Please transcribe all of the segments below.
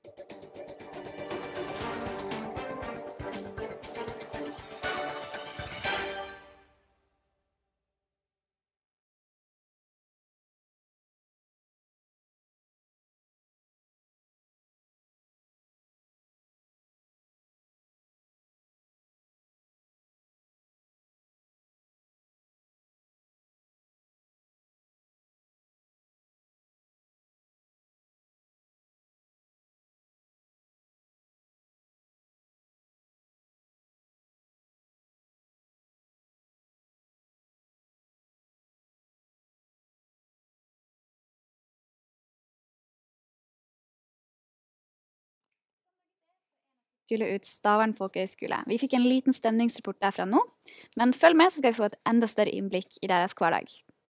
Skulle ut Stavern Folkehøgskole. Vi fikk en liten stemningsrapport derfra nå, men følg med så skal vi få et enda større innblikk i deres hverdag.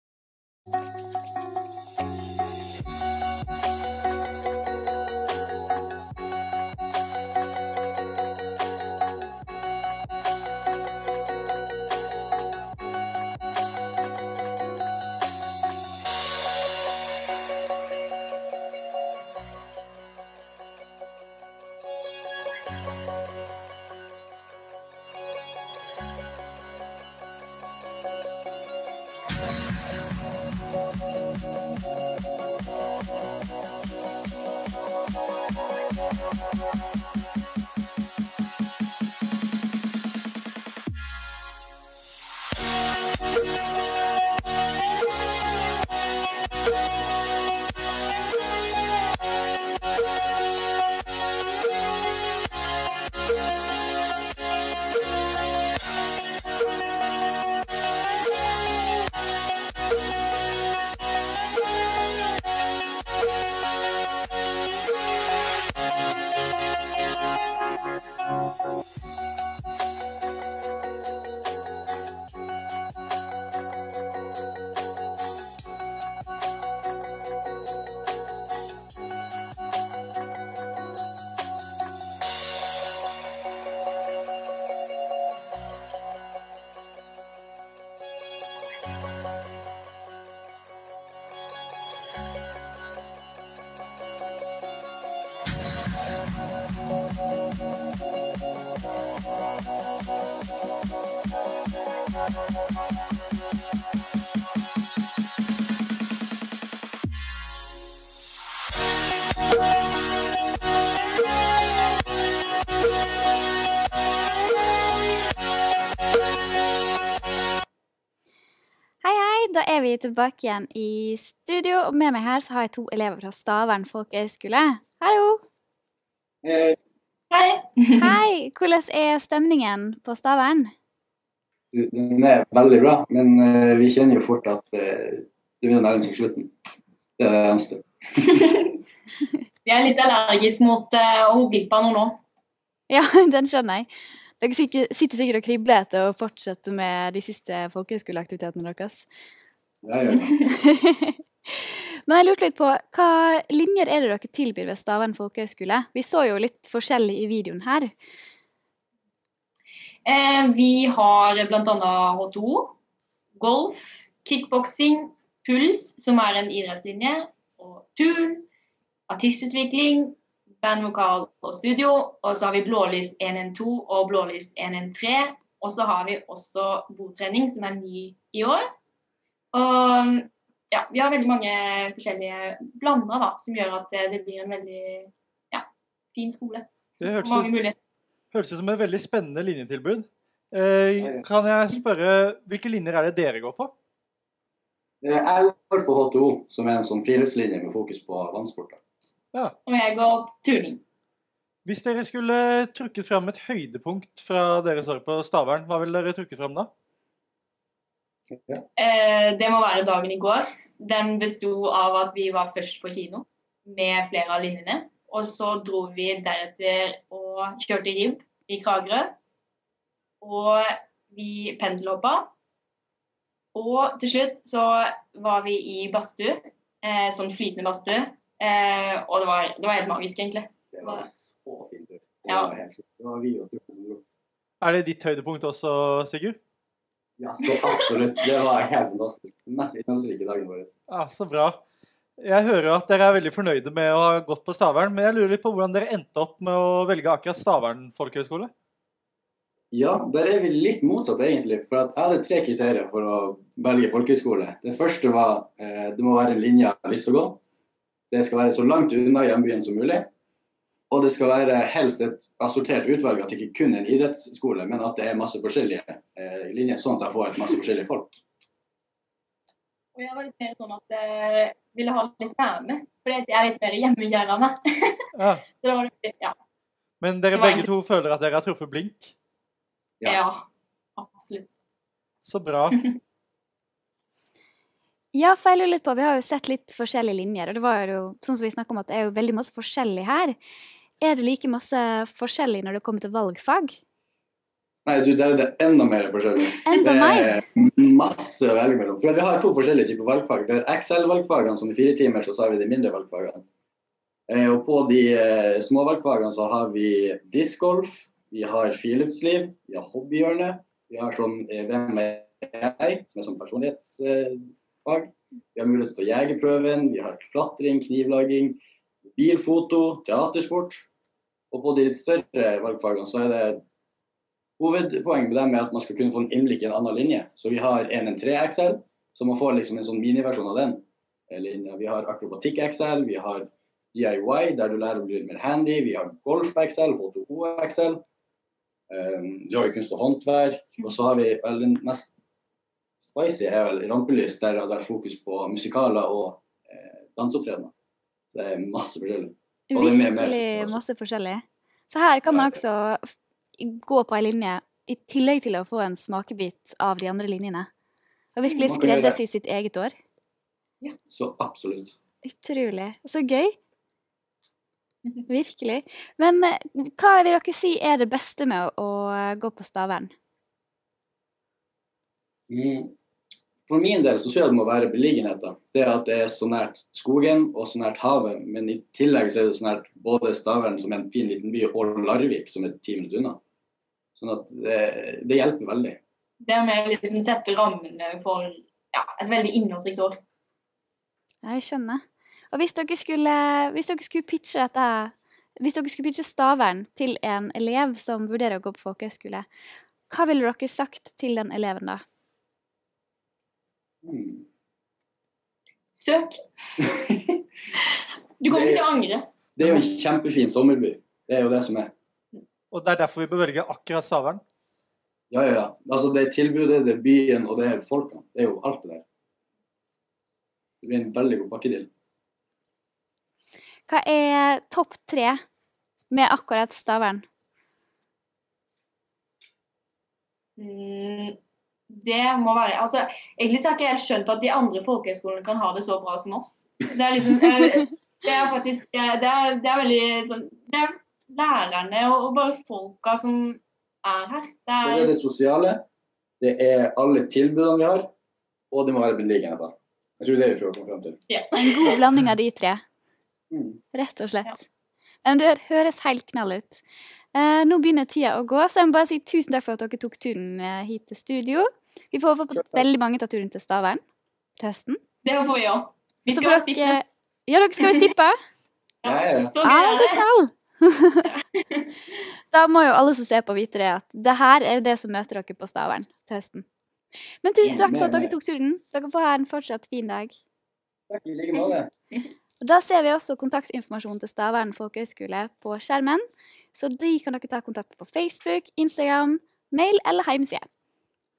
Da er vi tilbake igjen i studio, og med meg her så har jeg 2 elever fra Stavern Folkehøgskole. Hallo! Hei! Hei! Hvordan er stemningen på Stavern? Den er veldig bra, men vi kjenner jo fort at det begynner å nærme seg slutten. Det er det eneste. Vi er litt allergisk mot å gå glipp av noe nå. Ja, den skjønner jeg. Dere sitter sikkert og kribler etter å fortsette med de siste folkehøgskoleaktivitetene deres. Ja, ja. Men jeg lurte litt på, hva linjer er det dere tilbyr ved Stavern Folkehøgskole? Vi så jo litt forskjellig i videoen her. Vi har blant annet H2, golf, kickboxing, puls, som er en idrettslinje, og turn, artistutvikling, bandvokal og studio, og så har vi blålys 112 og blålys 113, og så har vi også bordtrening som er ny i år. Og ja, vi har veldig mange forskjellige blander da, som gjør at det blir en veldig fin skole. Det hørtes ut som et veldig spennende linjetilbud. Kan jeg spørre, hvilke linjer er det dere går på? Jeg går på H2, som er en sånn friluftslinje med fokus på vannsport. Ja. Og jeg går turning. Hvis dere skulle trukket frem et høydepunkt fra deres år på Stavern, hva vil dere trukket frem da? Ja. Det må være dagen i går. Den bestod av at vi var først på kino med flere av linjene, og så dro vi deretter og kjørte ribb i Kragerø, og vi pendelhoppa, og til slutt så var vi i badstue, sånn flytende badstue, og det var helt magisk egentlig. Det var så fint. Ja. Det var vi og du. Er det ditt høydepunkt også, Sigurd? Ja, så absolutt. Det var helt fantastisk. Mest innholdsrike dagen vår. Ja, så bra. Jeg hører at dere er veldig fornøyde med å ha gått på Stavern, men jeg lurer litt på hvordan dere endte opp med å velge akkurat Stavern folkehøgskole? Ja, der er vi litt motsatt egentlig, for at jeg hadde 3 kriterier for å velge folkehøgskole. Det første var, det må være en linje jeg har lyst til å gå. Det skal være så langt unna hjembyen som mulig. Og det skal være helst et assortert utvalg, at det ikke kun er en idrettsskole, men at det er masse forskjellige linjer, sånn at jeg får et masse forskjellige folk. Og jeg var litt mer sånn at jeg ville ha litt verne, fordi jeg er litt mer hjemmegjerende. Ja. Så det var litt, ja. Men dere begge to føler at dere har truffet blink? Ja, absolutt. Så bra. Ja, for jeg lurer litt på, vi har jo sett litt forskjellige linjer, og det var jo, sånn som vi snakket om, at det er jo veldig masse forskjellig her. Er det like masse forskjellig når det kommer til valgfag? Nei, du, det er enda mer forskjellig. Enda mer? Det er masse å velge mellom. For vi har 2 forskjellige typer valgfag. Det er Excel-valgfagene som er 4 timer, så har vi de mindre valgfagene. Og på de små valgfagene så har vi discgolf, vi har friluftsliv, vi har hobbyhjørne, vi har sånn hvem er jeg, som er sånn personlighetsfag. Vi har mulighet til å jegerprøven, vi har klatring, knivlaging, bilfoto, teatersport. Og på de litt større valgfagene så er det hovedpoenget med dem er at man skal kunne få en innblikk i en annen linje. Så vi har en 3 Excel, så man får liksom en sånn miniversjon av den linja. Vi har akrobatikk Excel, vi har DIY, der du lærer å bli mer handy. Vi har golf Excel, H2O Excel, kunst og håndverk. Og så har vi vel den mest spicy er vel rampelys, der det er fokus på musikaler og dansopptredener. Så det er masse forskjellig. Virkelig masse forskjellig. Så her kan man også gå på en linje i tillegg til å få en smakebit av de andre linjene. Og virkelig skreddersy sitt eget år. Ja, så absolutt. Utrolig. Så gøy. Virkelig. Men hva vil dere si er det beste med å gå på Stavern? For min del så tror jeg det må være beliggenheten. Det at det er så nært skogen og så nært havet, men i tillegg så er det så nært både Stavern som en fin liten by og Larvik som er 10 minutter unna. Sånn at det hjelper veldig. Det er med liksom sette rammene for et veldig innholdsrikt år. Jeg skjønner. Og hvis dere skulle pitche dette, hvis dere skulle pitche Stavern til en elev som vurderer å gå på folkehøgskole, hva ville dere sagt til den eleven da? Søk. Du kommer ikke til å angre. Det er jo en kjempefin sommerby. Det er jo det som er. Og det er derfor vi bør velge akkurat Stavern? Ja. Altså det er tilbudet, det er byen, og det er folkene. Det er jo alt det der. Det blir en veldig god pakkedeal. Hva er topp 3 med akkurat Stavern? Det må være, altså egentlig så har ikke jeg helt skjønt at de andre folkehøyskolene kan ha det så bra som oss. Så det er liksom, det er faktisk, det er veldig sånn, det er lærerne og bare folka som er her. Så det er det sosiale, det er alle tilbudene vi har, og det må være beliggenhet. Jeg tror det er det vi prøver å komme frem til. Ja. En god blanding av de 3. Rett og slett. Ja. Men det høres helt knall ut. Nå begynner tida å gå, så jeg må bare si tusen takk for at dere tok turen hit til studio. Vi får håpe at veldig mange tar turen til Stavern til høsten. Det får vi gjøre. Vi Så skal for stippe. Ja, dere skal jo stippe. Så Så knall! Da må jo alle som ser på vite det at det her er det som møter dere på Stavern til høsten. Men tusen takk for at dere tok turen. Dere får ha en fortsatt fin dag. Takk, i like måte. Og da ser vi også kontaktinformasjon til Stavern folkehøgskole på skjermen. Så de kan dere ta kontakt på Facebook, Instagram, mail eller hjemmeside.